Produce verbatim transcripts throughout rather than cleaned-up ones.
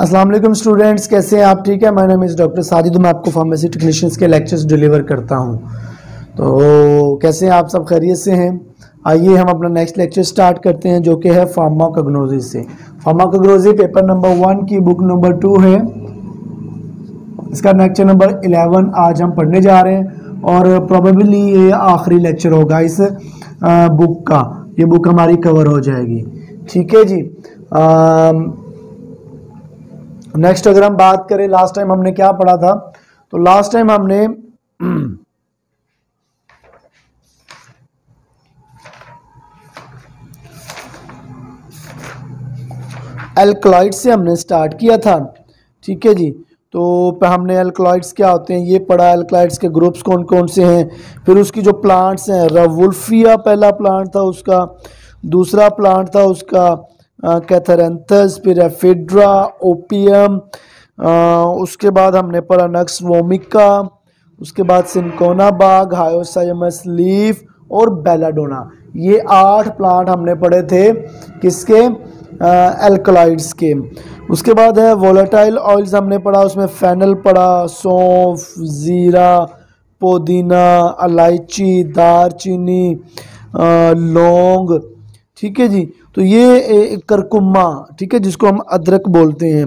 अस्सलाम वालेकुम स्टूडेंट्स, कैसे हैं आप? ठीक है, my name is doctor Sajid, मैं आपको फार्मेसी टेक्नीशियंस के लेक्चर्स डिलीवर करता हूं। तो कैसे हैं आप? सब खैरियत से हैं? आइए हम अपना नेक्स्ट लेक्चर स्टार्ट करते हैं, जो कि है फार्माकोग्नोसिस से। फार्माकोग्नोसिस पेपर नंबर वन की बुक नंबर टू है, इसका लेक्चर नंबर इलेवन आज हम पढ़ने जा रहे हैं और प्रोबेबली ये आखिरी लेक्चर होगा इस बुक का। ये बुक हमारी कवर हो जाएगी, ठीक है जी। नेक्स्ट अगर हम बात करें, लास्ट टाइम हमने क्या पढ़ा था, तो लास्ट टाइम हमने एल्कलॉइड से हमने स्टार्ट किया था, ठीक है जी। तो हमने एल्कलॉइड्स क्या होते हैं ये पढ़ा, एल्कलॉइड्स के ग्रुप्स कौन कौन से हैं, फिर उसकी जो प्लांट्स हैं, रवुल्फिया पहला प्लांट था उसका, दूसरा प्लांट था उसका कैथेरेंथस, फिर एफिड्रा, ओपियम, उसके बाद हमने पढ़ा नक्स वोमिका, उसके बाद सिंकोना बाग, हायोसाइमस लीफ और बेलाडोना। ये आठ प्लांट हमने पढ़े थे किसके? एल्कलॉइड्स के। उसके बाद है वोलेटाइल ऑयल्स हमने पढ़ा, उसमें फेनल पढ़ा, सौंफ, ज़ीरा, पुदीना, इलायची, दारचीनी, लौंग, ठीक है जी। तो ये करकुमा, ठीक है, जिसको हम अदरक बोलते हैं,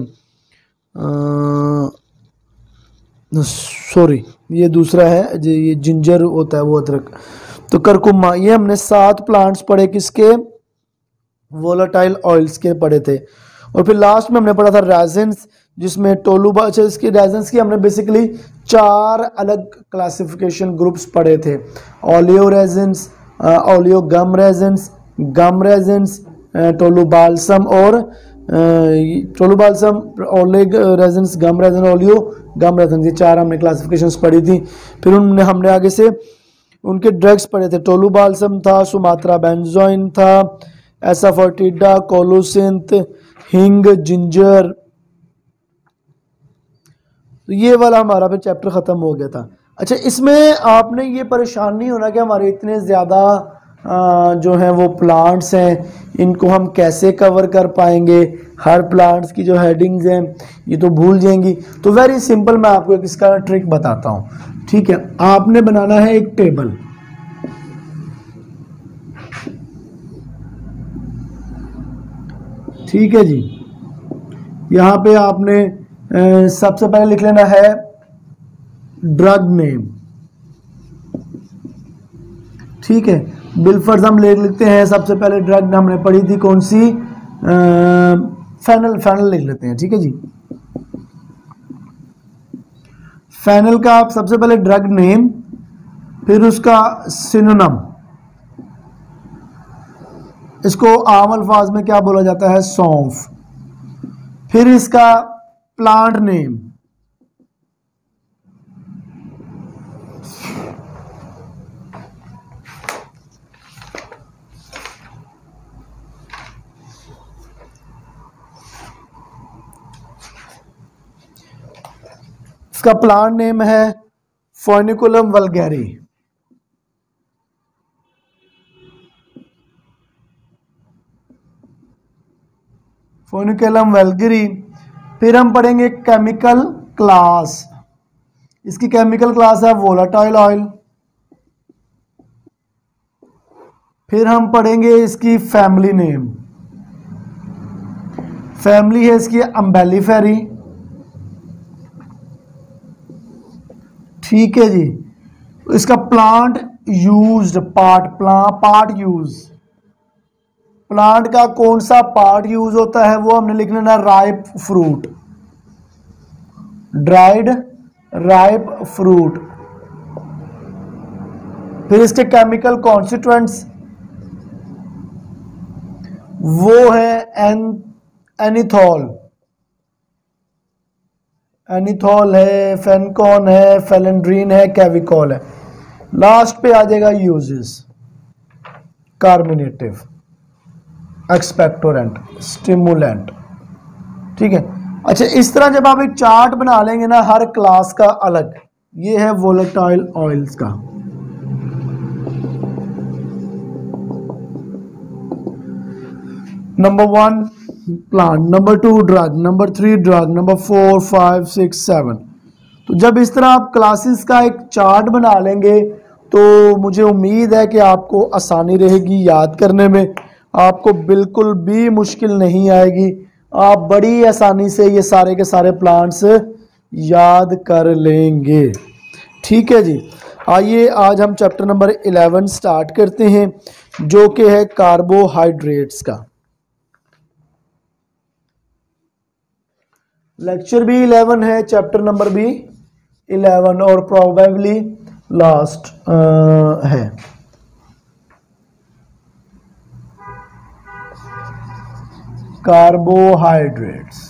सॉरी ये दूसरा है जी, ये जिंजर होता है वो अदरक। तो करकुमा, ये हमने सात प्लांट्स पढ़े किसके? वोलेटाइल ऑयल्स के पढ़े थे। और फिर लास्ट में हमने पढ़ा था रेजिन्स, जिसमें टोलूबा, अच्छा इसकी रेजिन्स की हमने बेसिकली चार अलग क्लासिफिकेशन ग्रुप्स पढ़े थे। Oleo resins, oleo gum resins, gum resins, tolu balsam और tolu balsam, oleo resins, gum resin, oleo gum resin, ये चार हमने क्लासिफिकेशंस पढ़ी थी। फिर उनने हमने आगे से उनके ड्रग्स पढ़े थे। टोलू बाल्सम था, सुमात्रा बेंजोइन था, एसाफोटिडा, कोलोसिंथ, हिंग, जिंजर। तो ये वाला हमारा फिर चैप्टर ख़त्म हो गया था। अच्छा, इसमें आपने ये परेशान नहीं होना कि हमारे इतने ज़्यादा जो हैं वो प्लांट्स हैं, इनको हम कैसे कवर कर पाएंगे, हर प्लांट्स की जो हेडिंग्स हैं ये तो भूल जाएंगी। तो वेरी सिंपल, मैं आपको एक इसका ट्रिक बताता हूँ, ठीक है। आपने बनाना है एक टेबल, ठीक है जी। यहाँ पे आपने ए, सबसे पहले लिख लेना है ड्रग नेम, ठीक है। बिलफर्स हम ले लिखते हैं, सबसे पहले ड्रग हमने पढ़ी थी कौन सी? फेनल, फेनल लिख लेते हैं, ठीक है जी। फेनल का आप सबसे पहले ड्रग नेम, फिर उसका सिनोनिम, इसको आम अल्फाज में क्या बोला जाता है? सौंफ। फिर इसका प्लांट नेम, इसका प्लांट नेम है फोनिकुलम वल्गैरी। Foeniculum vulgare. फिर हम पढ़ेंगे केमिकल क्लास, इसकी केमिकल क्लास है वोलेटाइल ऑयल। फिर हम पढ़ेंगे इसकी फैमिली नेम, फैमिली है इसकी अम्बेलिफेरी, ठीक है जी। इसका plant used part, plant part use, plant का कौन सा पार्ट यूज होता है वो हमने लिख लेना, ripe fruit, dried ripe fruit. फिर इसके केमिकल कॉन्स्टिट्यूएंट्स वो है एन एनिथॉल, एनिथॉल है, फेनकॉन है, फेलेंड्रीन है, कैविकॉल है। लास्ट पे आ जाएगा यूजेस, कार्मिनेटिव, एक्सपेक्टोरेंट, स्टिमुलेंट, ठीक है। अच्छा, इस तरह जब आप एक चार्ट बना लेंगे ना हर क्लास का अलग, ये है वोलेटाइल ऑयल्स का। Number one plant, number two drug, number three drug, number four five six seven. तो जब इस तरह आप क्लासेस का एक चार्ट बना लेंगे तो मुझे उम्मीद है कि आपको आसानी रहेगी याद करने में, आपको बिल्कुल भी मुश्किल नहीं आएगी, आप बड़ी आसानी से ये सारे के सारे प्लांट्स याद कर लेंगे। ठीक है जी, आइए आज हम चैप्टर नंबर इलेवन स्टार्ट करते हैं जो कि है कार्बोहाइड्रेट्स का। लेक्चर भी इलेवन है, चैप्टर नंबर भी इलेवन और प्रोबेबली लास्ट है। Carbohydrates,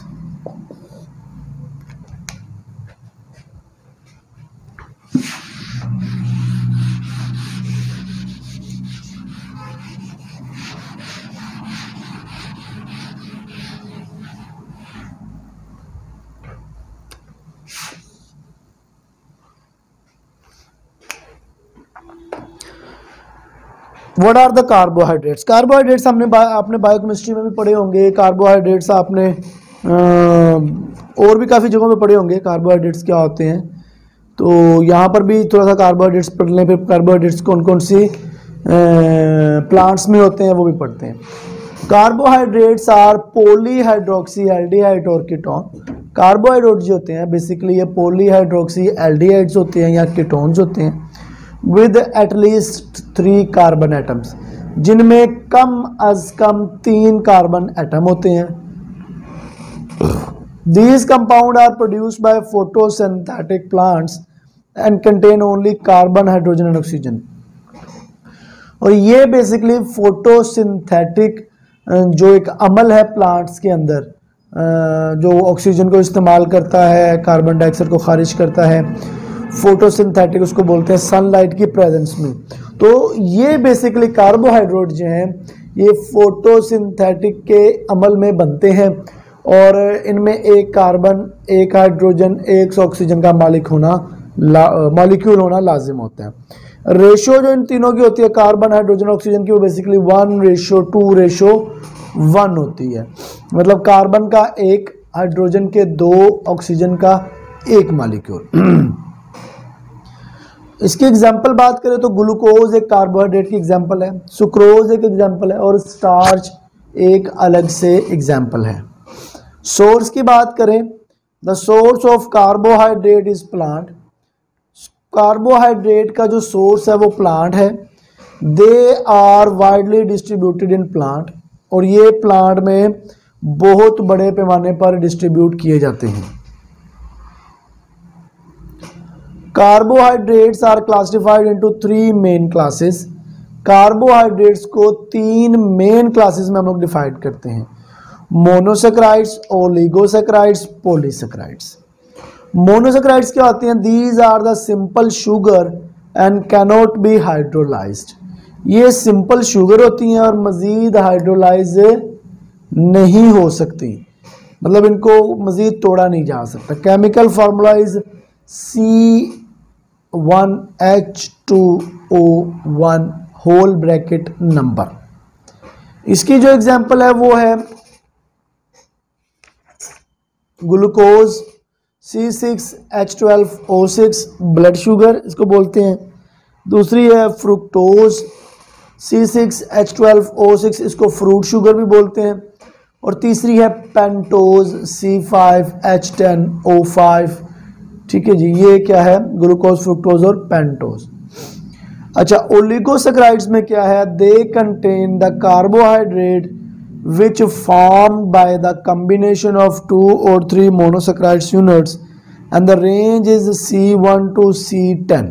what are the carbohydrates. Carbohydrates हमने बा, आपने बायोकेमिस्ट्री में भी पढ़े होंगे। कार्बोहाइड्रेट्स आपने आ, और भी काफ़ी जगहों पे पढ़े होंगे कार्बोहाइड्रेट्स क्या होते हैं। तो यहाँ पर भी थोड़ा सा कार्बोहाइड्रेट्स पढ़ लें, फिर कार्बोहाइड्रेट्स कौन कौन सी प्लांट्स में होते हैं वो भी पढ़ते हैं। कार्बोहाइड्रेट्स आर पॉलीहाइड्रोक्सी एल्डिहाइड और कीटोन। कार्बोहाइड्रेट जो होते हैं बेसिकली ये पॉलीहाइड्रोक्सी एल्डिहाइड्स होते हैं या कीटोन्स होते हैं with at least three carbon atoms, जिनमें कम अज कम तीन कार्बन एटम होते हैं। These compounds are produced by photosynthetic plants and contain only carbon, hydrogen and oxygen। और ये बेसिकली फोटोसिंथेटिक जो एक अमल है प्लांट्स के अंदर जो ऑक्सीजन को इस्तेमाल करता है, कार्बन डाइऑक्साइड को खारिज करता है, फोटोसिंथेटिक उसको बोलते हैं सनलाइट की प्रेजेंस में। तो ये बेसिकली कार्बोहाइड्रेट जो हैं ये फोटोसिंथेटिक के अमल में बनते हैं और इनमें एक कार्बन, एक हाइड्रोजन, एक ऑक्सीजन का मालिक होना मॉलिक्यूल होना लाजिम होता है। रेशो जो इन तीनों की होती है कार्बन, हाइड्रोजन, ऑक्सीजन की, वो basically one ratio two ratio one होती है। मतलब कार्बन का एक, हाइड्रोजन के दो, ऑक्सीजन का एक मॉलिक्यूल। इसकी एग्जाम्पल बात करें तो ग्लूकोज एक कार्बोहाइड्रेट की एग्जाम्पल है, सुक्रोज एक एग्जाम्पल है और स्टार्च एक अलग से एग्जाम्पल है। सोर्स की बात करें, the source of carbohydrate is plant. Carbohydrate का जो सोर्स है वो प्लांट है। They are widely distributed in plant, और ये प्लांट में बहुत बड़े पैमाने पर डिस्ट्रीब्यूट किए जाते हैं। Carbohydrates are classified into three main classes. Carbohydrates को तीन मेन क्लासेस में हम लोग डिवाइड करते हैं, मोनोसेक्राइड्स, ओलिगोसेक्राइड्स, पॉलीसेक्राइड्स। मोनोसेक्राइड्स क्या होते हैं? These are the simple sugar and cannot be hydrolysed. ये सिंपल शुगर होती हैं और मज़ीद हाइड्रोलाइज नहीं हो सकती, मतलब इनको मज़ीद तोड़ा नहीं जा सकता। Chemical formula is C one H two O one whole bracket number. इसकी जो एग्जाम्पल है वो है glucose C six H twelve O six blood sugar इसको बोलते हैं। दूसरी है fructose C six H twelve O six, इसको फ्रूट शुगर भी बोलते हैं। और तीसरी है pentose C five H ten O five. ठीक है जी, ये क्या है? ग्लूकोज, फ्रुक्टोज और पेंटोज। अच्छा, ओलिगोसेक्राइड्स में क्या है? They contain the carbohydrate which formed by the combination of two or three monosaccharides units and the range is C one to C ten.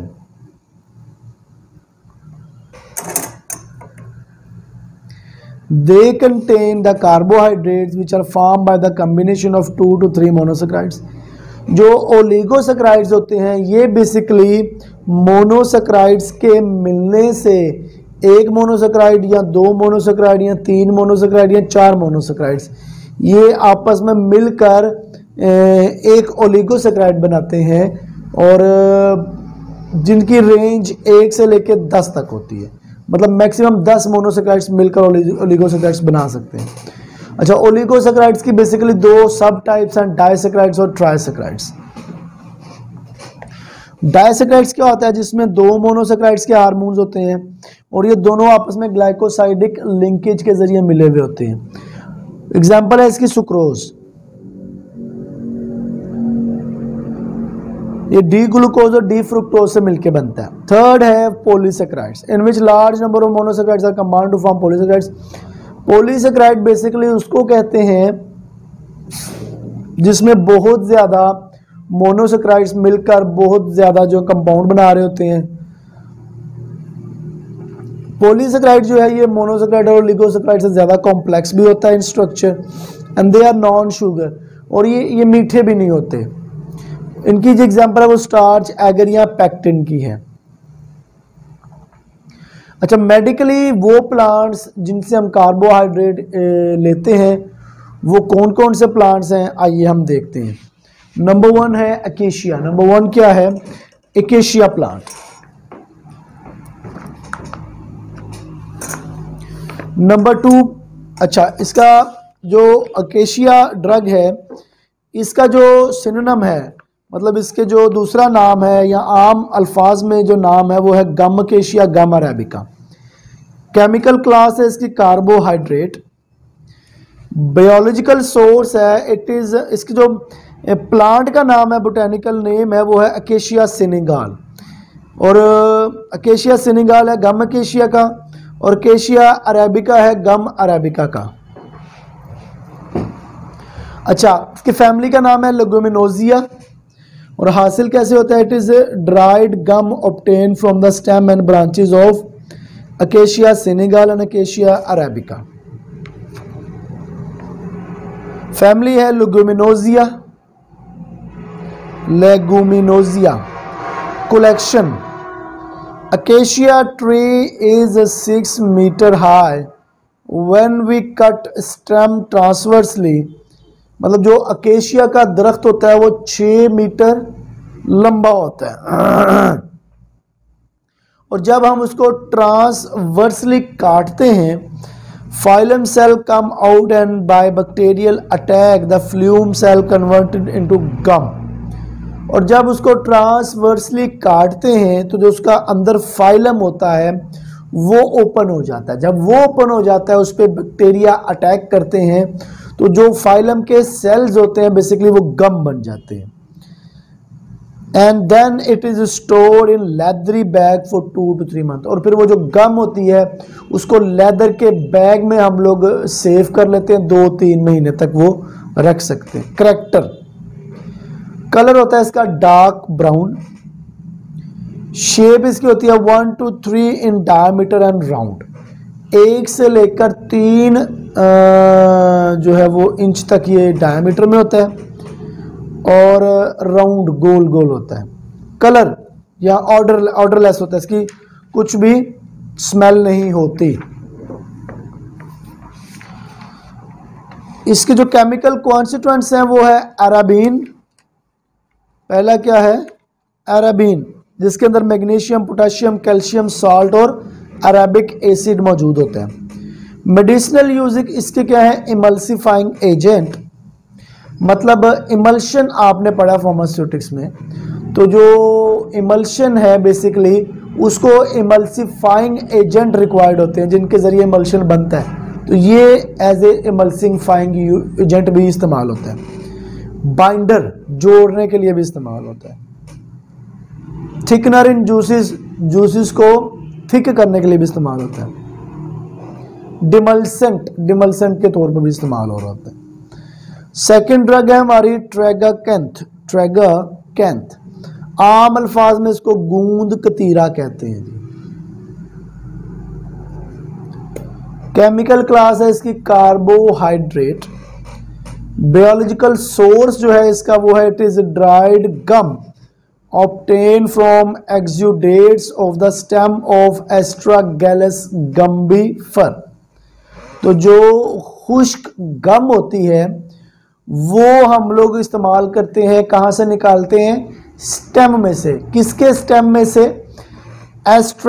They contain the carbohydrates which are formed by the combination of two to three monosaccharides. जो oligosaccharides होते हैं ये basically monosaccharides के मिलने से एक monosaccharide या दो मोनोसेक्राइड या तीन मोनोसेक्राइड या चार मोनोसेक्राइड्स ये आपस में मिलकर एक ओलिगोसेक्राइड बनाते हैं और जिनकी रेंज एक से लेकर दस तक होती है। मतलब मैक्सिमम दस मोनोसेक्राइड्स मिलकर ओलिगोसेक्राइड्स बना सकते हैं। अच्छा, ओलिगोसैकेराइड्स की बेसिकली दो सब टाइप्स हैं, डाइसैकेराइड्स और ट्राइसैकेराइड्स। डाइसैकेराइड्स क्या होता है, जिसमें दो मोनोसैकेराइड्स के हार्मोन्स होते हैं और ये दोनों आपस में ग्लाइकोसाइडिक लिंकेज के जरिए मिले हुए होते हैं। एग्जांपल है इसकी सुक्रोज, ये डी ग्लूकोज और डी फ्रुक्टोज से मिलकर बनता है। थर्ड है polysaccharides, in which large number of monosaccharides are combined to form polysaccharides. Polysaccharide basically उसको कहते हैं जिसमें बहुत ज्यादा मोनोसैकेराइड्स मिलकर बहुत ज्यादा जो कंपाउंड बना रहे होते हैं। पॉलीसैकेराइड जो है ये मोनोसैकेराइड और ओलिगोसैकेराइड से ज्यादा कॉम्प्लेक्स भी होता है in structure, and they are non sugar, और ये ये मीठे भी नहीं होते। इनकी जो एग्जांपल है वो स्टार्च, एगर या पैक्टिन की है। अच्छा, मेडिकली वो प्लांट्स जिनसे हम कार्बोहाइड्रेट लेते हैं वो कौन कौन से प्लांट्स हैं, आइए हम देखते हैं। नंबर वन है अकेशिया। नंबर वन क्या है, एकेशिया प्लांट। नंबर टू, अच्छा इसका जो अकेशिया ड्रग है इसका जो सिनोनिम है, मतलब इसके जो दूसरा नाम है या आम अल्फाज में जो नाम है वो है gum acacia, gum arabic. Chemical class है इसकी कार्बोहाइड्रेट। बायोलॉजिकल सोर्स है इट इज, इसकी जो प्लांट का नाम है, बोटेनिकल नेम है वो है अकेशिया सेनेगाल, और अकेशिया सेनेगाल है गम अकेशिया का, और अकेशिया अरेबिका है गम अरेबिका का। अच्छा, इसकी फैमिली का नाम है लेगुमिनोजिया, और हासिल कैसे होता है, it is dried gum obtain from the stem and branches of Acacia senegal and Acacia arabica. Family है Leguminosae, लेगुमिनोजिया। collection, acacia tree is six meter high when we cut stem transversely, मतलब जो अकेशिया का दरख्त होता है वो छः metre लंबा होता है और जब हम उसको ट्रांसवर्सली काटते हैं, phloem cell come out and by bacterial attack the phloem cell converted into gum. और जब उसको ट्रांसवर्सली काटते हैं तो जो उसका अंदर फाइलम होता है वो ओपन हो जाता है। जब वो ओपन हो जाता है उस पर बैक्टीरिया अटैक करते हैं तो जो फाइलम के सेल्स होते हैं बेसिकली वो गम बन जाते हैं। And then it is stored in leathery bag for two two three month. और फिर वो जो गम होती है उसको लेदर के बैग में हम लोग सेव कर लेते हैं, दो तीन महीने तक वो रख सकते हैं। करैक्टर, कलर होता है इसका डार्क ब्राउन। शेप इसकी होती है one two three in diameter and round, एक से लेकर तीन जो है वो इंच तक ये डायमीटर में होता है और राउंड गोल गोल होता है। कलर या ऑर्डर ऑर्डरलेस होता है, इसकी कुछ भी स्मेल नहीं होती। इसके जो केमिकल कॉन्स्टिट्यूएंट्स हैं वो है अराबीन। पहला क्या है, अराबीन, जिसके अंदर मैग्नीशियम, पोटेशियम, कैल्शियम साल्ट और अरेबिक एसिड मौजूद होता है। मेडिसिनल यूज इसके क्या है, इमल्सिफाइंग एजेंट, मतलब इमल्शन आपने पढ़ा फार्मास्यूटिक्स में, तो जो इमल्शन है बेसिकली उसको इमल्सिफाइंग एजेंट रिक्वायर्ड होते हैं जिनके जरिए इमल्शन बनता है, तो ये एज ए इमल्सिफाइंग एजेंट भी इस्तेमाल होता है। बाइंडर, जोड़ने के लिए भी इस्तेमाल होता है। थिकनर इन जूसेस, जूसेस को थिक करने के लिए भी इस्तेमाल होता है। डिमल्सेंट, डिमल्सेंट के तौर पर भी इस्तेमाल हो रहा होता है। सेकेंड ड्रग है हमारी ट्रेगाकैंथ, ट्रेगाकैंथ, आम अल्फाज में इसको गूंद कतीरा कहते हैं जी। केमिकल क्लास है इसकी कार्बोहाइड्रेट। बायोलॉजिकल सोर्स जो है इसका वो है, it is dried gum obtain from exudates of the stem of Astragalus gummifer. तो जो खुश्क गम होती है वो हम लोग इस्तेमाल करते हैं, कहाँ से निकालते हैं, स्टेम में से। किसके स्टेम में से,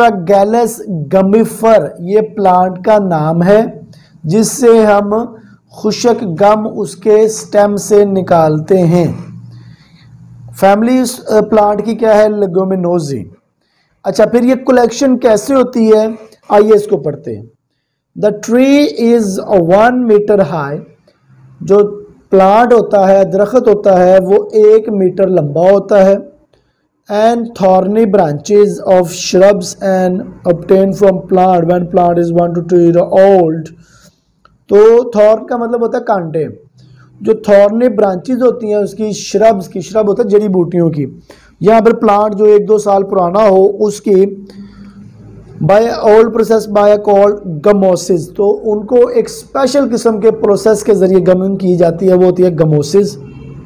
एस्ट्रागैलस गम्बीफर, ये प्लांट का नाम है जिससे हम खुशक गम उसके स्टेम से निकालते हैं। फैमिली प्लांट की क्या है? लेगुमिनोजी। अच्छा, फिर ये कलेक्शन कैसे होती है, आइए इसको पढ़ते हैं। The tree is one metre high, जो प्लांट होता है, दरख्त होता है, वो एक मीटर लंबा होता है। And thorny branches of shrubs and obtained from plant when plant is one to two year old. तो थॉर्न का मतलब होता है कांटे। जो थॉर्नी ब्रांचेज होती हैं उसकी, श्रब्स की, श्रब होता है जड़ी बूटियों की, यहाँ पर प्लांट जो एक दो साल पुराना हो उसकी, by old process by called gummosis, तो उनको एक स्पेशल किस्म के प्रोसेस के जरिए गमिंग की जाती है, वो होती है गमोसिस।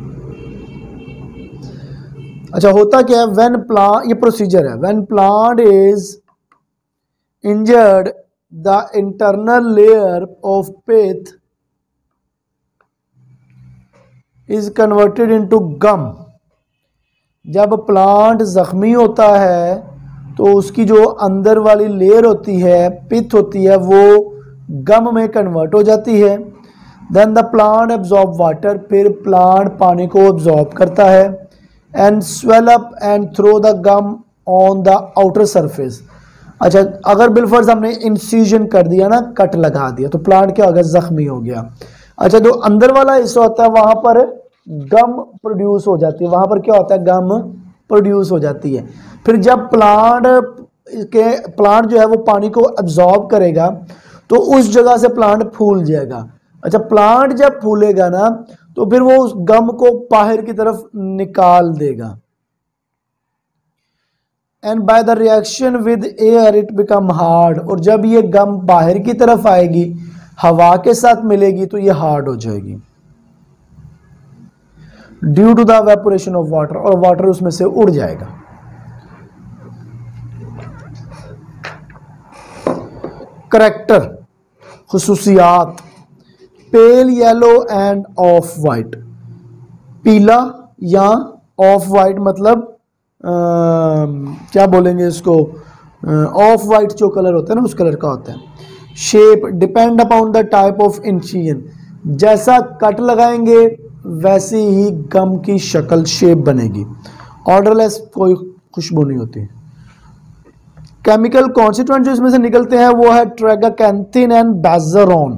अच्छा, होता क्या है? व्हेन प्लांट, ये प्रोसीजर है, when plant is injured the internal layer of pith is converted into gum. जब प्लांट जख्मी होता है तो उसकी जो अंदर वाली लेयर होती है, पिथ होती है, वो गम में कन्वर्ट हो जाती है। Then the plant absorb water, फिर प्लांट पानी को एब्जॉर्ब करता है। And swell up and throw the gum on the outer surface. अच्छा, अगर बिलफर्ज हमने इंसिजन कर दिया ना, कट लगा दिया, तो प्लांट क्या हो गया? जख्मी हो गया। अच्छा, जो अंदर वाला हिस्सा होता है वहां पर गम प्रोड्यूस हो जाती है, वहां पर क्या होता है? गम प्रोड्यूस हो जाती है। फिर जब प्लांट के प्लांट जो है वो पानी को एब्जॉर्ब करेगा तो उस जगह से प्लांट फूल जाएगा। अच्छा, प्लांट जब फूलेगा ना तो फिर वो उस गम को बाहर की तरफ निकाल देगा। And by the reaction with air it become hard, और जब ये गम बाहर की तरफ आएगी, हवा के साथ मिलेगी, तो ये हार्ड हो जाएगी due to the evaporation of water, और वाटर उसमें से उड़ जाएगा। करेक्टर, खुसूसियात, pale yellow and off white. पीला या ऑफ वाइट मतलब आ, क्या बोलेंगे इसको? ऑफ वाइट जो कलर होता है ना, उस कलर का होता है। Shape depend upon the type of incision, जैसा कट लगाएंगे वैसी ही गम की शक्ल, शेप बनेगी। ऑर्डरलेस, कोई खुशबू नहीं होती। केमिकल कॉन्स्टिट्यूएंट जो इसमें से निकलते हैं वो है tragacanthin and bassorin.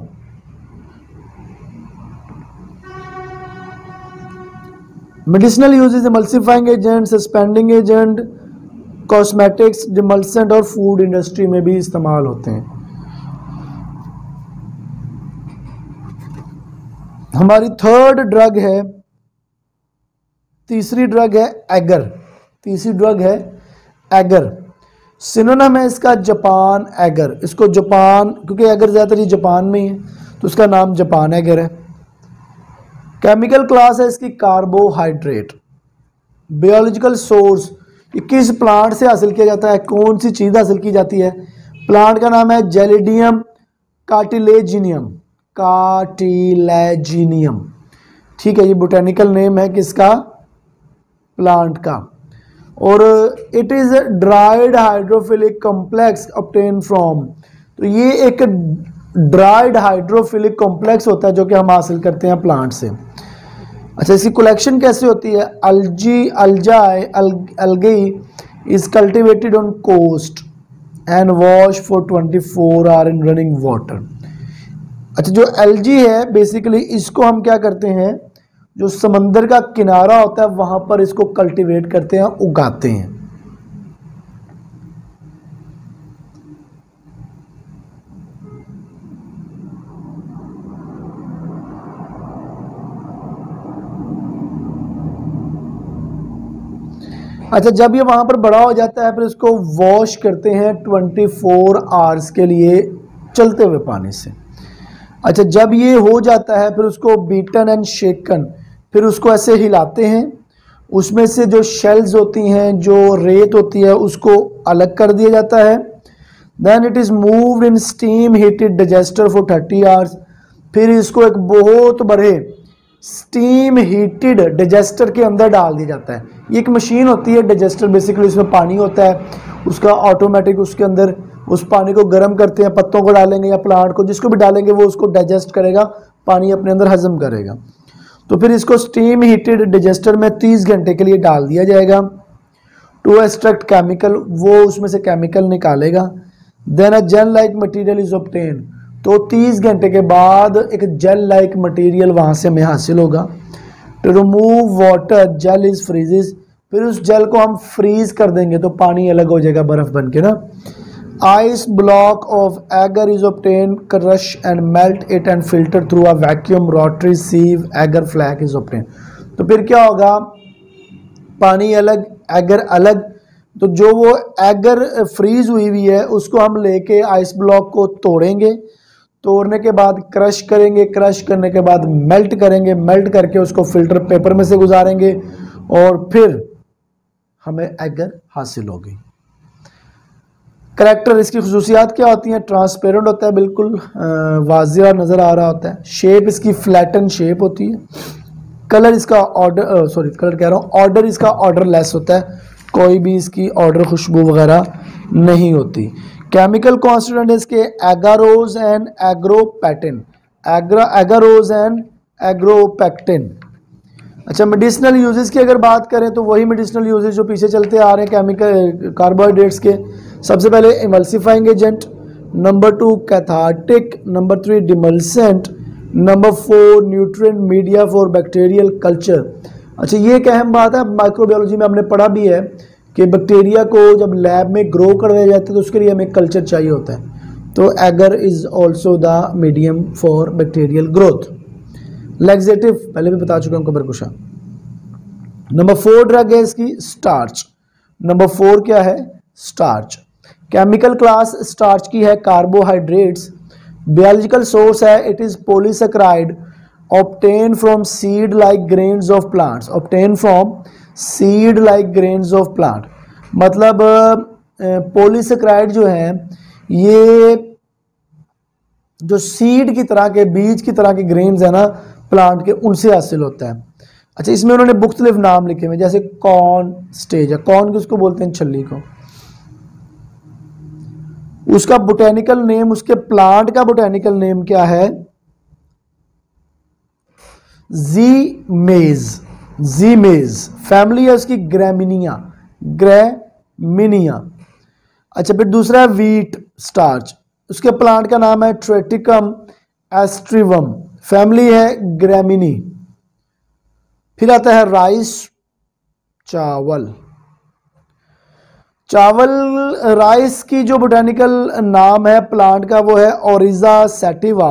Medicinal uses, emulsifying agent, suspending agent, cosmetics, demulcent और फूड इंडस्ट्री में भी इस्तेमाल होते हैं। हमारी थर्ड ड्रग है, तीसरी ड्रग है एगर। तीसरी ड्रग है एगर। सिनोनिम है इसका जापान एगर। इसको जापान, क्योंकि एगर ज़्यादातर ये जापान में ही है तो उसका नाम जापान एगर है। केमिकल क्लास है इसकी कार्बोहाइड्रेट। बायोलॉजिकल सोर्स, ये किस प्लांट से हासिल किया जाता है? कौन सी चीज़ हासिल की जाती है? प्लांट का नाम है जेलिडियम कार्टिलेजिनियम। कार्टिलेजिनियम, ठीक है, ये बोटेनिकल नेम है किसका? प्लांट का। और it is dried hydrophilic complex obtain from, तो ये एक ड्राइड हाइड्रोफिलिक कॉम्प्लेक्स होता है जो कि हम हासिल करते हैं प्लांट से। अच्छा, इसकी कलेक्शन कैसे होती है? Algae algae algae is cultivated on coast and wash for twenty four hour in running water. अच्छा, जो एल्जी है बेसिकली इसको हम क्या करते हैं, जो समंदर का किनारा होता है वहां पर इसको कल्टीवेट करते हैं, उगाते हैं। अच्छा, जब ये वहां पर बड़ा हो जाता है फिर इसको वॉश करते हैं ट्वेंटी फोर आवर्स के लिए चलते हुए पानी से। अच्छा, जब ये हो जाता है फिर उसको बीटन एंड शेकन, फिर उसको ऐसे हिलाते हैं, उसमें से जो शेल्स होती हैं, जो रेत होती है, उसको अलग कर दिया जाता है। Then it is moved in steam heated digester for thirty hours, फिर इसको एक बहुत बड़े स्टीम हीटेड डाइजेस्टर के अंदर डाल दिया जाता है। ये एक मशीन होती है डाइजेस्टर, बेसिकली उसमें पानी होता है, उसका ऑटोमेटिक उसके अंदर उस पानी को गर्म करते हैं, पत्तों को डालेंगे या प्लांट को, जिसको भी डालेंगे वो उसको डाइजेस्ट करेगा, पानी अपने अंदर हजम करेगा। तो फिर इसको स्टीम हीटेड डिजेस्टर में तीस घंटे के लिए डाल दिया जाएगा टू एक्सट्रैक्ट केमिकल, वो उसमें से केमिकल निकालेगा। Then a gel like material is obtain, तो तीस घंटे के बाद एक जेल लाइक मटेरियल वहाँ से हमें हासिल होगा। To remove water gel is freezes, फिर उस जेल को हम फ्रीज कर देंगे तो पानी अलग हो जाएगा बर्फ बन के ना। Ice block of agar is obtain, crush and melt it and filter through a vacuum rotary sieve, agar flake is obtain. तो फिर क्या होगा, पानी अलग एगर अलग, तो जो वो एगर फ्रीज हुई हुई है उसको हम लेके आइस ब्लॉक को तोड़ेंगे, तोड़ने के बाद क्रश करेंगे, क्रश करने के बाद मेल्ट करेंगे, मेल्ट करके उसको फिल्टर पेपर में से गुजारेंगे और फिर हमें एगर हासिल होगी। करैक्टर, इसकी खुसूसियात क्या होती हैं, ट्रांसपेरेंट होता है, बिल्कुल वाज़ेह और नज़र आ रहा होता है। शेप इसकी फ्लैटन शेप होती है। कलर इसका ऑर्डर सॉरी कलर कह रहा हूँ ऑर्डर इसका ऑर्डर लेस होता है, कोई भी इसकी ऑर्डर खुशबू वगैरह नहीं होती। केमिकल कॉन्स्टिट्यूएंट इसके agarose and agropectin, agar agarose and agropectin. अच्छा, मेडिसिनल यूजेस की अगर बात करें तो वही मेडिसिनल यूजेस जो पीछे चलते आ रहे हैं केमिकल कार्बोहाइड्रेट्स के। सबसे पहले emulsifying agent, number two cathartic, number three demulcent, number four nutrient media for bacterial culture. अच्छा, ये एक अहम बात है, माइक्रोबायोलॉजी में हमने पढ़ा भी है कि बैक्टीरिया को जब लैब में ग्रो करवाया जाता है तो उसके लिए हमें कल्चर चाहिए होता है। तो agar is also the medium for bacterial growth. Laxative पहले भी बता चुका हूँ कबर कुशा। नंबर फोर ड्रग है इसकी स्टार्च। नंबर फोर क्या है, स्टार्च। केमिकल क्लास स्टार्च की है कार्बोहाइड्रेट्स। बायोलॉजिकल सोर्स है it is polysaccharide obtain from seed like grains of plants, obtain from seed like grains of plant. मतलब polysaccharide जो है ये जो सीड की तरह के, बीज की तरह के ग्रेन्स है ना प्लांट के, उनसे हासिल होता है। अच्छा, इसमें उन्होंने मुख्तलिफ नाम लिखे हुए, जैसे कॉर्न स्टेज है, कॉर्न किसको बोलते हैं, छल्ली को। उसका बोटेनिकल नेम, उसके प्लांट का बोटेनिकल नेम क्या है, जी मेज, जी मेज। फैमिली है उसकी ग्रेमिनिया, ग्रेमिनिया। अच्छा, फिर दूसरा है वीट स्टार्च, उसके प्लांट का नाम है ट्रेटिकम एस्ट्रिवम, फैमिली है ग्रेमिनी। फिर आता है राइस, चावल। चावल राइस की जो बोटेनिकल नाम है प्लांट का वो है ओरिजा सैटिवा,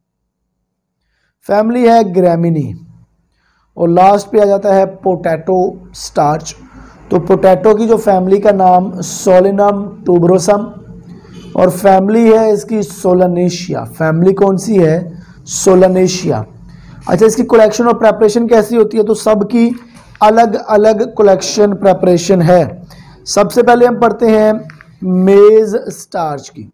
फैमिली है ग्रेमिनी। और लास्ट पे आ जाता है पोटैटो स्टार्च, तो पोटैटो की जो फैमिली का नाम सोलिनम टूबरोसम और फैमिली है इसकी सोलानेशिया, फैमिली कौन सी है, सोलानेशिया। अच्छा, इसकी कलेक्शन और प्रेपरेशन कैसी होती है, तो सबकी अलग अलग कलेक्शन प्रेपरेशन है। सबसे पहले हम पढ़ते हैं मेज स्टार्च की।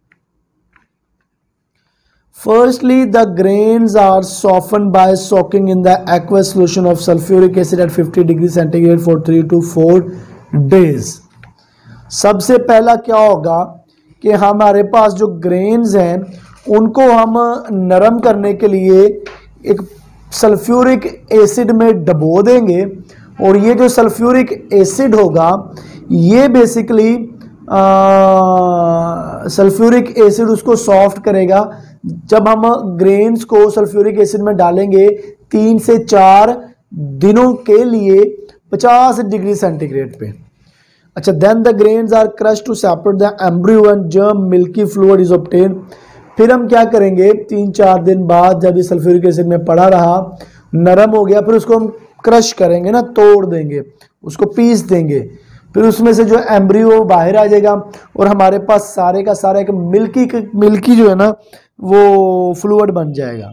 Firstly, the grains are softened by soaking in the aqueous solution of sulfuric acid at fifty degrees centigrade for three to four days. सबसे पहला क्या होगा कि हमारे पास जो ग्रेन्स हैं उनको हम नरम करने के लिए एक सल्फ्यूरिक एसिड में डबो देंगे और ये जो सल्फ्यूरिक एसिड होगा ये बेसिकली सल्फ्यूरिक एसिड उसको सॉफ्ट करेगा। जब हम ग्रेन्स को सल्फ्यूरिक एसिड में डालेंगे तीन से चार दिनों के लिए पचास डिग्री सेंटीग्रेड पे। अच्छा, then the grains are crushed to separate the embryo and germ, milky fluid is obtain. फिर हम क्या करेंगे, तीन चार दिन बाद जब ये सल्फ्यूरिक एसिड में पड़ा रहा, नरम हो गया, फिर उसको हम क्रश करेंगे ना, तोड़ देंगे, उसको पीस देंगे, फिर उसमें से जो एम्ब्रियो बाहर आ जाएगा और हमारे पास सारे का सारा एक मिल्की मिल्की जो है ना वो फ्लूइड बन जाएगा।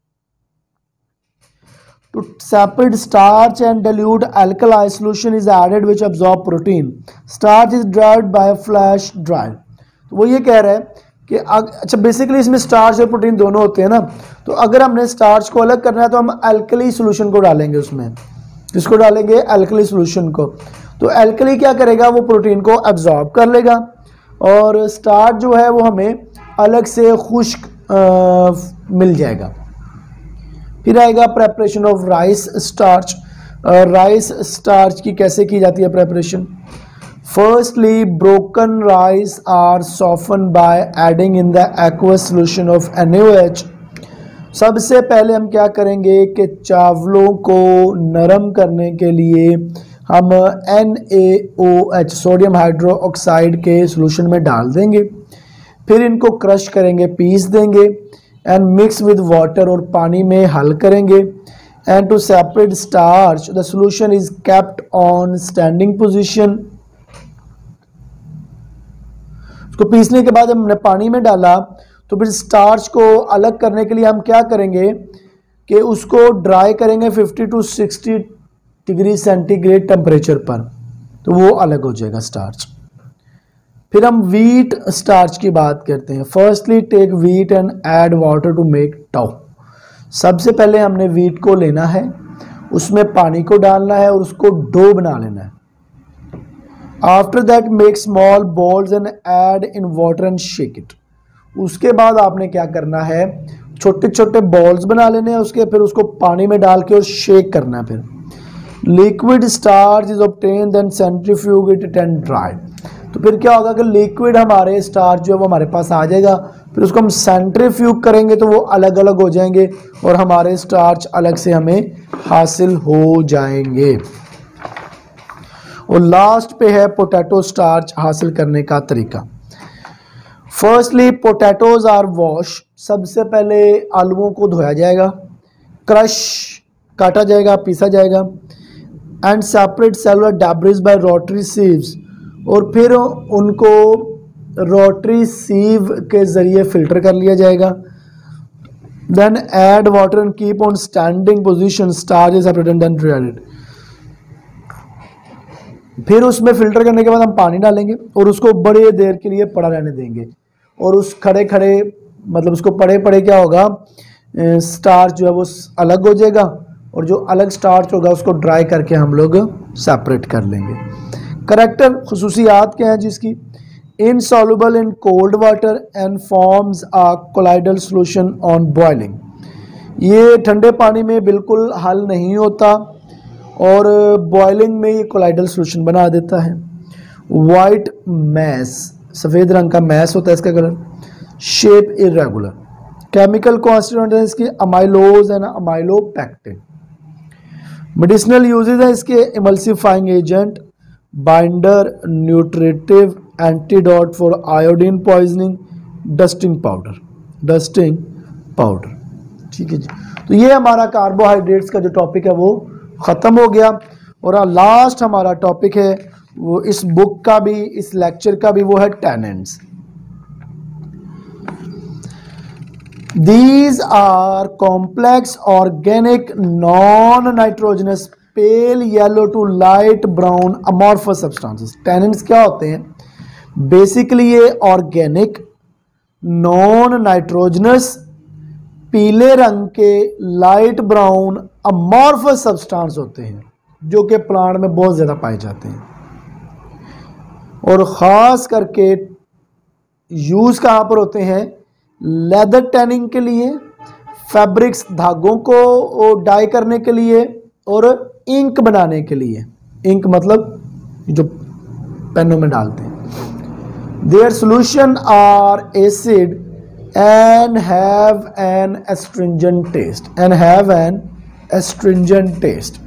To separate starch and dilute alkali solution is added which absorb protein. Starch is derived by a flash dried. तो वो ये कह रहा है कि अच्छा बेसिकली इसमें स्टार्च और प्रोटीन दोनों होते हैं ना, तो अगर हमने स्टार्च को अलग करना है तो हम अल्कली सोल्यूशन को डालेंगे उसमें। किसको डालेंगे, अल्कली सोल्यूशन को। तो अल्कली क्या करेगा, वो प्रोटीन को एब्जॉर्ब कर लेगा और स्टार्च जो है वो हमें अलग से खुश्क मिल जाएगा। फिर आएगा preparation of rice starch. Rice starch की कैसे की जाती है preparation? Firstly broken rice are soften by adding in the aqueous solution of N A O H. सबसे पहले हम क्या करेंगे कि चावलों को नरम करने के लिए हम N A O H sodium hydro oxide के सोल्यूशन में डाल देंगे। फिर इनको क्रश करेंगे, पीस देंगे एंड मिक्स विद वाटर और पानी में हल करेंगे। And to separate starch the solution is kept on standing position. उसको पीसने के बाद हमने पानी में डाला, तो फिर स्टार्च को अलग करने के लिए हम क्या करेंगे कि उसको ड्राई करेंगे fifty to sixty degree centigrade temperature पर, तो वो अलग हो जाएगा स्टार्च। फिर हम व्हीट स्टार्च की बात करते हैं। Firstly take wheat and add water to make dough. सबसे पहले हमने व्हीट को लेना है, उसमें पानी को डालना है और उसको डो बना लेना है। After that make small balls and add in water and shake it. उसके बाद आपने क्या करना है, छोटे छोटे बॉल्स बना लेने हैं उसके, फिर उसको पानी में डाल के और शेक करना है। फिर liquid starch is obtained then centrifuge it and dry. तो फिर क्या होगा कि लिक्विड हमारे स्टार्च जो है वो हमारे पास आ जाएगा, फिर उसको हम सेंट्रीफ्यूग करेंगे तो वो अलग अलग हो जाएंगे और हमारे स्टार्च अलग से हमें हासिल हो जाएंगे। और लास्ट पे है पोटैटो स्टार्च हासिल करने का तरीका। Firstly potatoes are wash. सबसे पहले आलूओं को धोया जाएगा, क्रश काटा जाएगा, पीसा जाएगा and separate cellular debris by rotary sieves. और फिर उनको रोटरी सीव के ज़रिए फिल्टर कर लिया जाएगा। Then add water and keep on standing position, starch is separated and dried. फिर उसमें फिल्टर करने के बाद हम पानी डालेंगे और उसको बड़े देर के लिए पड़ा रहने देंगे। और उस खड़े खड़े मतलब उसको पड़े पड़े क्या होगा, स्टार्च जो है वो अलग हो जाएगा और जो अलग स्टार्च होगा उसको ड्राई करके हम लोग सेपरेट कर लेंगे। करेक्टर खुसूसियात क्या है जिसकी? Insoluble in cold water and forms a colloidal solution on boiling. ये ठंडे पानी में बिल्कुल हल नहीं होता और बॉइलिंग में ये कोलाइडल सॉल्यूशन बना देता है। वाइट मैस, सफ़ेद रंग का मैस होता है इसका colour. Shape irregular. Chemical constituent है इसके amylose and amylopectin. Medicinal uses है इसके emulsifying agent, binder, nutritive, antidote for iodine poisoning, dusting powder dusting powder ठीक है जी। तो ये हमारा कार्बोहाइड्रेट्स का जो टॉपिक है वो ख़त्म हो गया। और लास्ट हमारा टॉपिक है वो इस बुक का भी, इस लेक्चर का भी, वो है tannins. These are complex organic non-nitrogenous pale yellow to light brown amorphous substances। Tannins क्या होते हैं? बेसिकली ये ऑर्गेनिक नॉन नाइट्रोजनस पीले रंग के लाइट ब्राउन अमॉर्फस सब्सटेंस होते हैं जो कि प्लांट में बहुत ज़्यादा पाए जाते हैं और ख़ास करके यूज़ कहाँ पर होते हैं? लेदर टैनिंग के लिए, फैब्रिक्स धागों को डाई करने के लिए और इंक बनाने के लिए। इंक मतलब जो पेनों में डालते हैं। Their solution are acid and have an astringent taste and have an astringent taste.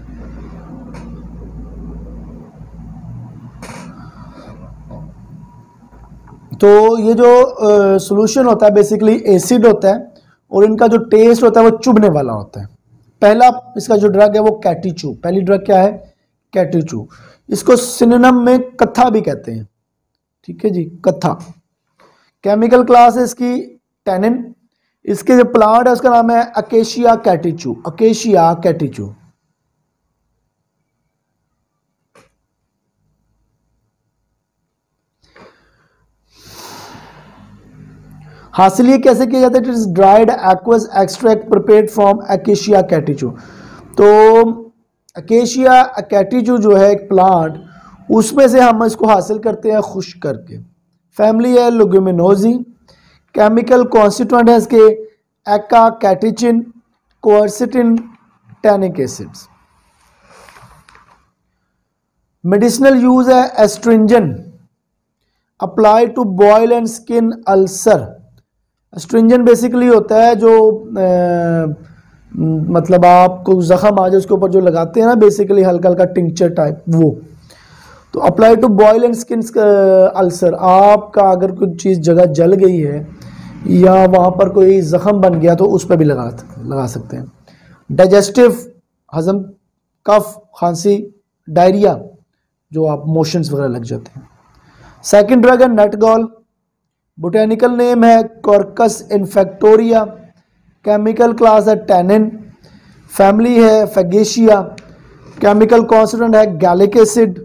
तो ये जो सोल्यूशन होता है बेसिकली एसिड होता है और इनका जो टेस्ट होता है वो चुभने वाला होता है। पहला इसका जो ड्रग है वो कैटीचू। पहली ड्रग क्या है? कैटीचू। इसको सिनोनिम में कथा भी कहते हैं। ठीक है जी, कथा। केमिकल क्लास है इसकी टैनिन। इसके जो प्लांट है उसका नाम है अकेशिया कैटीचू। अकेशिया कैटीचू। हासिल ये कैसे किया जाता है? It is dried aqueous extract prepared from acacia catechu. तो अकेशिया कैटीचू जो है एक प्लांट, उसमें से हम इसको हासिल करते हैं खुश्क करके। फैमिली है लुगुमिनोजी। केमिकल कॉन्स्टिट्यूएंट है इसके acacatechin, quercetin, tannic acids. Medicinal use है astringent, apply to boil and skin ulcer. Astringent basically होता है जो आ, मतलब आपको जख्म आ जाए उसके ऊपर जो लगाते हैं ना, बेसिकली हल्का हल्का टिंचर टाइप, वो। तो apply to boil and skin ulcer, आपका अगर कोई चीज़ जगह जल गई है या वहाँ पर कोई जख्म बन गया तो उस पर भी लगा लगा सकते हैं। डाइजेस्टिव, हजम, कफ, खांसी, डायरिया, जो आप मोशंस वगैरह लग जाते हैं। सेकंड ड्रग है नटगॉल, बोटेनिकल नेम है कॉर्कस इन्फेक्टोरिया, केमिकल क्लास है टैनिन, फैमिली है फैगेशिया, केमिकल कॉन्स्टिट्यूएंट है गैलिक एसिड,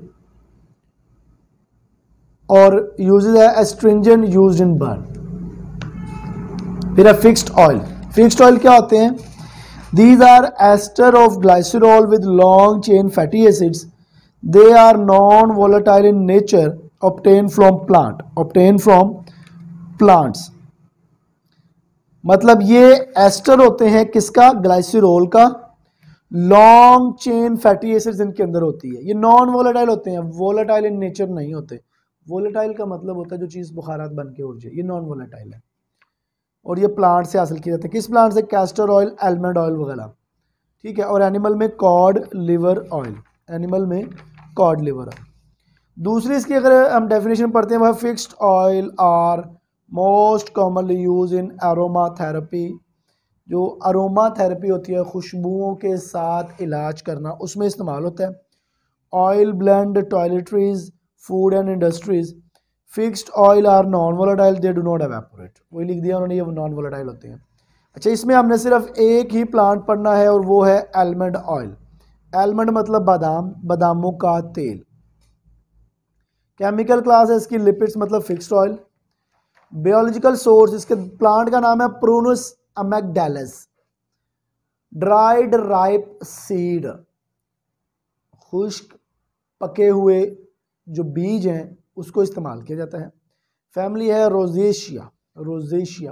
और यूजेज है एस्ट्रिंजन यूज्ड इन बर्न। फिर है फिक्स्ड ऑयल। फिक्स्ड ऑयल क्या होते हैं? These are ester of glycerol with long chain fatty acids, they are non volatile in nature, obtain from plant, obtain from plants. मतलब ये ester होते हैं किसका? ग्लाइसरॉल का। लॉन्ग चेन फैटी एसिड्स इनके अंदर होती है। ये नॉन वोलेटाइल होते हैं, वोलेटाइल इन नेचर नहीं होते। वोलेटाइल का मतलब होता है जो चीज़ बुखारात बन के उड़ जाए, ये नॉन वोलेटाइल है। और ये प्लांट से हासिल किया जाता है। किस प्लांट से? कैस्टर ऑयल, आलमंड ऑयल वगैरह, ठीक है। और एनिमल में कॉड लिवर ऑयल, एनिमल में कॉड लिवर ऑयल। दूसरी इसकी अगर हम डेफिनेशन पढ़ते हैं, वह fixed oil are most commonly use in aroma therapy. जो अरोमा थेरेपी होती है, खुशबुओं के साथ इलाज करना, उसमें इस्तेमाल होता है। Oil blend, toiletries, food and industries. Fixed oil are non volatile, they do not evaporate. वही लिख दिया उन्होंने, ये नॉन वोलेटाइल होते हैं। अच्छा, इसमें हमने सिर्फ एक ही प्लांट पढ़ना है और वो है आलमंड ऑयल। आलमंड मतलब बादाम, बादामों का तेल। केमिकल क्लास है इसकी लिपिड्स, मतलब फिक्स्ड ऑयल। बायोलॉजिकल सोर्स, इसके प्लांट का नाम है Prunus amygdalus. Dried ripe seed, खुश्क पके हुए जो बीज हैं उसको इस्तेमाल किया जाता है। फैमिली है रोजेशिया, रोजेशिया।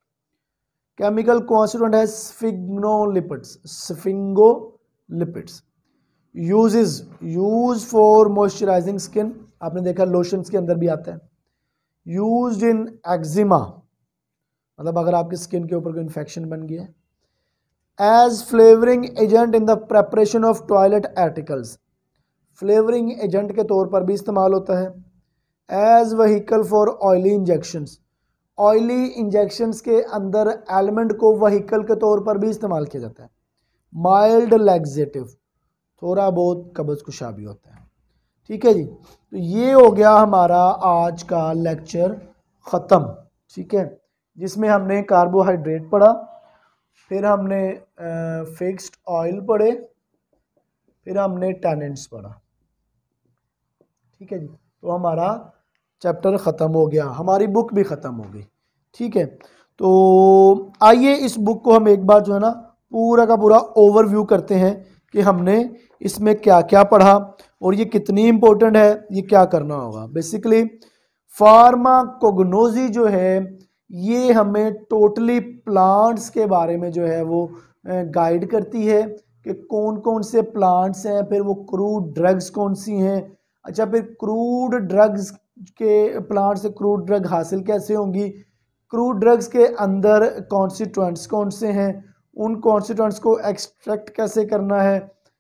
केमिकल कॉन्स्टिट्यूएंट है sphingolipids, sphingolipids. Uses, use for moisturising skin, आपने देखा लोशंस के अंदर भी आता है। यूज्ड इन एक्जिमा, मतलब अगर आपकी स्किन के ऊपर कोई इन्फेक्शन बन गया है। As flavouring agent in the preparation of toilet articles, flavouring agent के तौर पर भी इस्तेमाल होता है। As vehicle for oily injections, oily injections के अंदर एलिमेंट को वहीकल के तौर पर भी इस्तेमाल किया जाता है। माइल्ड लैक्सेटिव, थोड़ा बहुत कब्ज़ कुशा भी होता है। ठीक है जी, तो ये हो गया हमारा आज का लेक्चर ख़त्म। ठीक है, जिसमें हमने कार्बोहाइड्रेट पढ़ा, फिर हमने फिक्स्ड ऑयल पढ़े, फिर हमने टैनिन्स पढ़ा। ठीक है जी, तो हमारा चैप्टर ख़त्म हो गया, हमारी बुक भी ख़त्म हो गई। ठीक है, तो आइए इस बुक को हम एक बार जो है ना पूरा का पूरा ओवरव्यू करते हैं कि हमने इसमें क्या क्या पढ़ा और ये कितनी इम्पोर्टेंट है, ये क्या करना होगा। बेसिकली फार्माकोग्नोसी जो है ये हमें टोटली प्लांट्स के बारे में जो है वो गाइड करती है कि कौन कौन से प्लांट्स हैं, फिर वो क्रूड ड्रग्स कौन सी हैं। अच्छा, फिर क्रूड ड्रग्स के प्लांट से क्रूड ड्रग हासिल कैसे होंगी, क्रूड ड्रग्स के अंदर कॉन्स्टिट्यूएंट्स कौन से हैं, उन कॉन्स्टिट्यूएंट्स को एक्सट्रैक्ट कैसे करना है,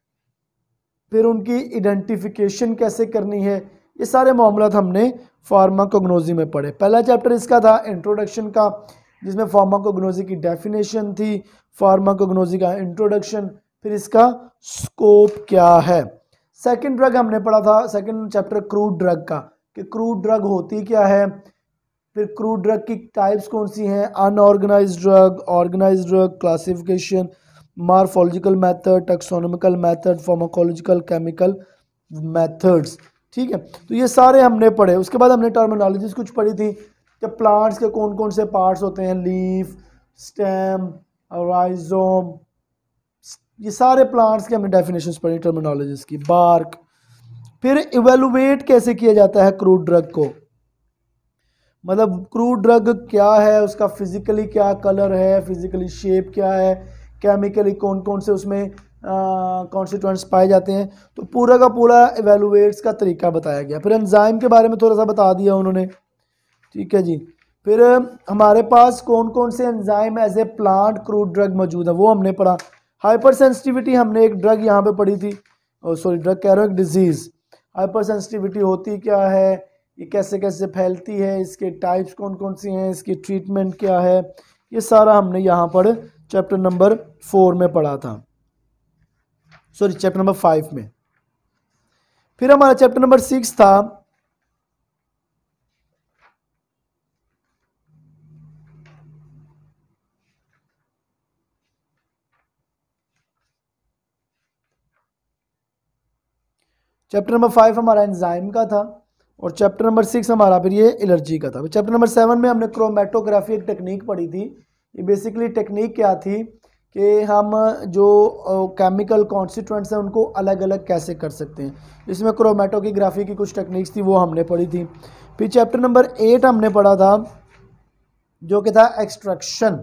फिर उनकी आइडेंटिफिकेशन कैसे करनी है। ये सारे मामलात हमने फार्माकोग्नोसी में पढ़े। पहला चैप्टर इसका था इंट्रोडक्शन का, जिसमें फार्माकोग्नोसी की डेफिनेशन थी, फार्माकोग्नोसी का इंट्रोडक्शन, फिर इसका स्कोप क्या है। सेकंड ड्रग हमने पढ़ा था, सेकंड चैप्टर क्रूड ड्रग का, कि क्रूड ड्रग होती क्या है, फिर क्रूड ड्रग की टाइप्स कौन सी हैं, unorganised drug, organised drug, classification, morphological method, taxonomical method, pharmacological chemical methods. ठीक है, तो ये सारे हमने पढ़े। उसके बाद हमने टर्मिनोलॉजीज कुछ पढ़ी थी कि प्लांट्स के कौन कौन से पार्ट्स होते हैं, लीफ, स्टेम, राइजोम, ये सारे प्लांट्स के हमने डेफिनेशंस पढ़ी, टर्मिनोलॉजीज की, बार्क। फिर इवेलुएट कैसे किया जाता है क्रूड ड्रग को, मतलब क्रूड ड्रग क्या है, उसका फिजिकली क्या कलर है, फिजिकली शेप क्या है, केमिकली कौन कौन से उसमें कॉन्स्टिट्यूएंट्स पाए जाते हैं, तो पूरा का पूरा एवेलुएट्स का तरीका बताया गया। फिर एंजाइम के बारे में थोड़ा सा बता दिया उन्होंने, ठीक है जी। फिर हमारे पास कौन कौन से enzyme as a plant crude drug मौजूद है वो हमने पढ़ा। हाइपर सेंसिटिविटी हमने एक ड्रग यहाँ पे पढ़ी थी, सॉरी ड्रग कह रहा हूँ, एक डिजीज़। हाइपर सेंसिटिविटी होती क्या है, ये कैसे कैसे फैलती है, इसके टाइप्स कौन कौन से हैं, इसकी ट्रीटमेंट क्या है, ये सारा हमने यहाँ पर चैप्टर नंबर फोर में पढ़ा था, सॉरी चैप्टर नंबर फाइव में। फिर हमारा चैप्टर नंबर सिक्स था चैप्टर नंबर फाइव हमारा एंजाइम का था, और चैप्टर नंबर सिक्स हमारा फिर ये एलर्जी का था। चैप्टर नंबर सेवन में हमने क्रोमेटोग्राफी एक टेक्निक पढ़ी थी। ये बेसिकली टेक्निक क्या थी कि हम जो केमिकल कॉन्स्टिट्यूएंट्स हैं उनको अलग अलग कैसे कर सकते हैं, इसमें क्रोमेटोग्राफी की कुछ टेक्निक्स थी वो हमने पढ़ी थी। फिर चैप्टर नंबर एट हमने पढ़ा था जो कि था एक्सट्रैक्शन,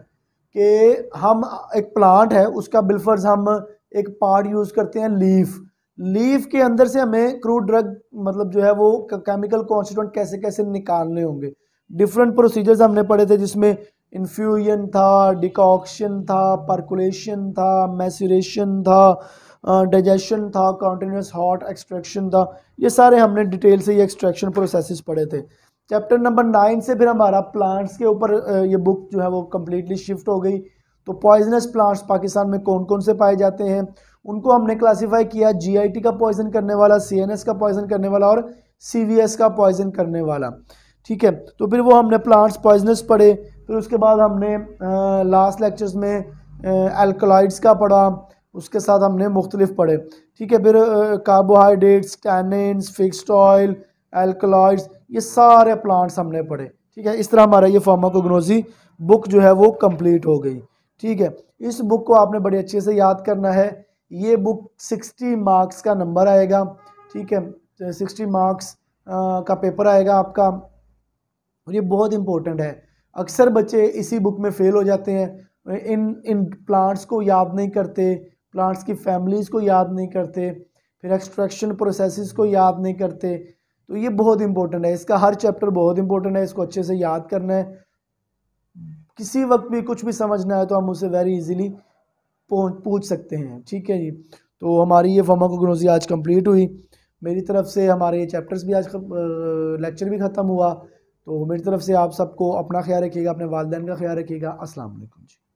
कि हम एक प्लांट है उसका बिलफर्ज हम एक पार्ट यूज़ करते हैं लीफ, लीफ के अंदर से हमें क्रूड ड्रग मतलब जो है वो केमिकल कॉन्स्टिट्यूएंट कैसे कैसे निकालने होंगे। डिफरेंट प्रोसीजर्स हमने पढ़े थे जिसमें इन्फ्यूजन था, डिकॉक्शन था, पर्कुलेशन था, मैसुरेशन था, डाइजेशन था, कॉन्टिन्यूस हॉट एक्सट्रैक्शन था। ये सारे हमने डिटेल से ये एक्सट्रैक्शन प्रोसेसेस पढ़े थे। चैप्टर नंबर नाइन से फिर हमारा प्लांट्स के ऊपर ये बुक जो है वो कम्प्लीटली शिफ्ट हो गई। तो पॉइजनस प्लांट्स पाकिस्तान में कौन कौन से पाए जाते हैं उनको हमने क्लासीफाई किया, जीआईटी का पॉइजन करने वाला, सीएनएस का पॉइजन करने वाला और सीवीएस का पॉइजन करने वाला, ठीक है। तो फिर वो हमने प्लांट्स पॉइजनस पढ़े। फिर उसके बाद हमने लास्ट लेक्चर्स में एल्कलॉइड्स का पढ़ा, उसके साथ हमने मुख्तलिफ पढ़े, ठीक है। फिर carbohydrates, tannins, fixed oil, alkaloids, ये सारे प्लांट्स हमने पढ़े, ठीक है। इस तरह हमारा ये फार्माकोग्नोसी बुक जो है वो कंप्लीट हो गई, ठीक है। इस बुक को आपने बड़े अच्छे से याद करना है। ये बुक सिक्सटी मार्क्स का नंबर आएगा, ठीक है, सिक्सटी मार्क्स का पेपर आएगा आपका, और ये बहुत इंपॉर्टेंट है। अक्सर बच्चे इसी बुक में फेल हो जाते हैं, इन इन प्लांट्स को याद नहीं करते, प्लांट्स की फैमिलीज़ को याद नहीं करते, फिर एक्सट्रैक्शन प्रोसेसेस को याद नहीं करते। तो ये बहुत इंपॉर्टेंट है, इसका हर चैप्टर बहुत इंपॉर्टेंट है, इसको अच्छे से याद करना है। किसी वक्त भी कुछ भी समझना है तो हम उससे वेरी इजीली पूछ सकते हैं, ठीक है जी। तो हमारी ये फार्माकोग्नोसी आज कंप्लीट हुई। मेरी तरफ से हमारे ये चैप्टर्स भी आज लेक्चर भी ख़त्म हुआ। तो मेरी तरफ से आप सबको अपना ख्याल रखिएगा, अपने वालिदैन का ख्याल रखिएगा। अस्सलाम वालेकुम जी।